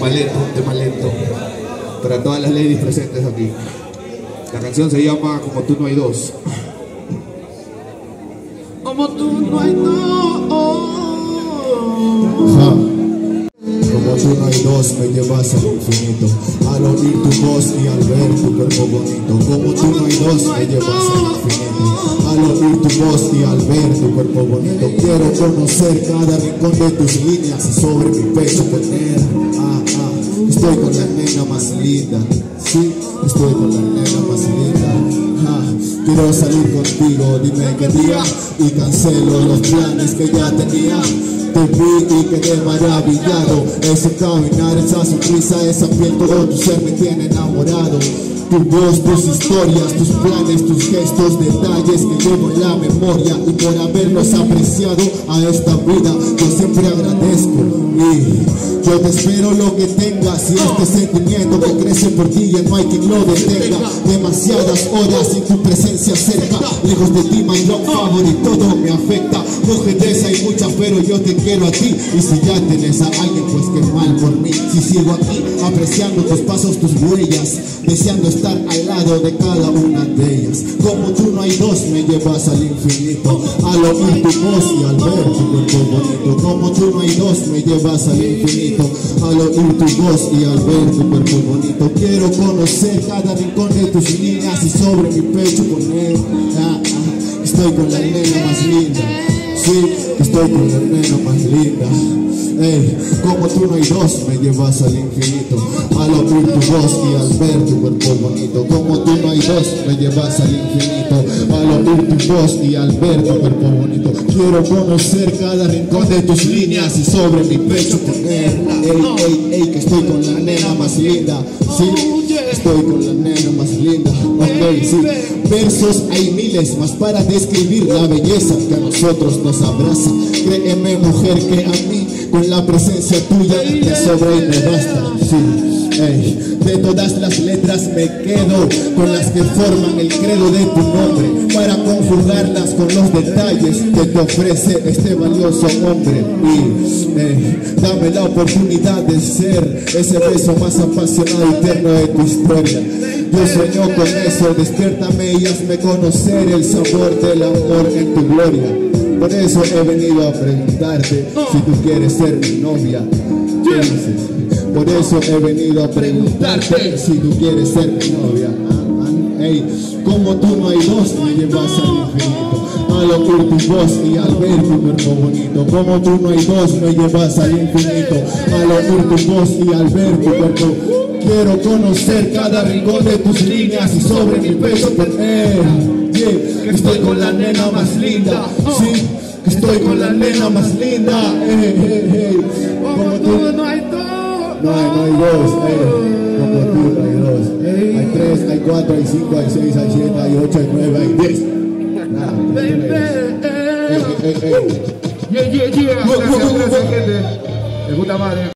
un tema lento para todas las ladies presentes aquí. La canción se llama Como tú no hay dos. Como tú no hay dos. Como tú no hay dos, me llevas al infinito. Al oír tu voz y al ver tu cuerpo bonito. Como tú no hay dos, me llevas al infinito. Al oír tu voz y al ver tu cuerpo bonito. Quiero conocer cada rincón de tus líneas y sobre mi pecho poner. Estoy con la nena más linda. Sí, estoy con la nena más linda. Quiero salir contigo, dime qué día y cancelo los planes que ya tenía. Te vi y quedé maravillado. Ese caminar, esa sonrisa, esa piel, todo tu ser me tiene enamorado. Tu voz, tus historias, tus planes, tus gestos, detalles que llevo en la memoria. Y por haberlos apreciado a esta vida, yo siempre agradezco. Y yo te espero lo que tengas. Y este sentimiento que crece por ti ya no hay quien lo detenga. Demasiadas horas sin tu presencia cerca. Lejos de ti, my love favorite, todo me afecta. Mujeres hay muchas, pero yo te quiero a ti. Y si ya tenés a alguien, pues qué mal por mí. Si sigo aquí, apreciando tus pasos, tus huellas, deseando estar al lado de cada una de ellas. Como tú no hay dos, me llevas al infinito. Al oír tu voz y al ver tu cuerpo bonito. Como tú no hay dos, me llevas al infinito. Al oír tu voz y al ver tu cuerpo bonito. Quiero conocer cada rincón de tus líneas y sobre mi pecho poner. Estoy con la nena más linda. Sí, estoy con la nena más linda. Como tú no hay dos, me llevas al infinito. Al oír tu voz y al ver tu cuerpo bonito. Como tú no hay dos, me llevas al infinito. Al oír tu voz y al ver tu cuerpo bonito. Quiero conocer cada rincón de tus líneas y sobre mi pecho poner. Que estoy con la nena más linda. Sí, estoy con la nena más linda. Ok, sí. Versos hay miles más para describir la belleza que a nosotros nos abraza. Créeme, mujer, que a mí con la presencia tuya me sobra y me basta. Sí, de todas las letras me quedo con las que forman el credo de tu nombre, para conjugarlas con los detalles que te ofrece este valioso hombre. Y dame la oportunidad de ser ese beso más apasionado y eterno de tu historia. Yo sueño con eso, despiértame y hazme conocer el sabor del amor en tu gloria. Por eso he venido a preguntarte si tú quieres ser mi novia. Por eso he venido a preguntarte si tú quieres ser mi novia. Como tú no hay dos, me llevas al infinito. Al oír tu voz y al ver tu cuerpo bonito. Como tú no hay dos, me llevas al infinito. Al oír tu voz y al ver tu cuerpo. Quiero conocer cada rincón de tus líneas y sobre mi pecho poner. Estoy con la nena más linda. Sí, estoy con la nena más linda. Como tú no hay dos. No hay dos. Como tú no hay dos. Hay tres, hay cuatro, hay cinco, hay seis, hay siete, hay ocho, hay nueve, hay 10. Gracias, gente. De puta madre.